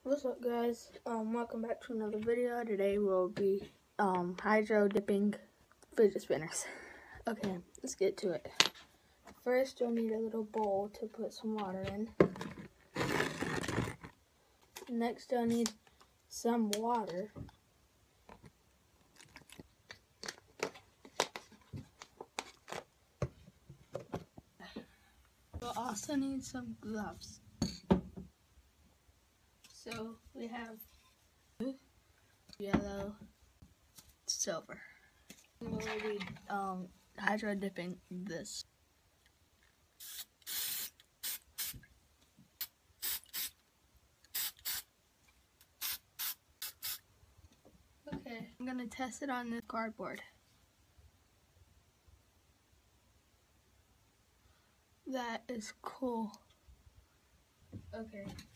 What's up, guys? Welcome back to another video. Today we'll be hydro dipping fidget spinners. Okay, let's get to it. First, you'll need a little bowl to put some water in. Next, you'll need some water. You'll also need some gloves. So we have blue, yellow, silver. We'll be hydro dipping this. Okay, I'm gonna test it on this cardboard. That is cool. Okay.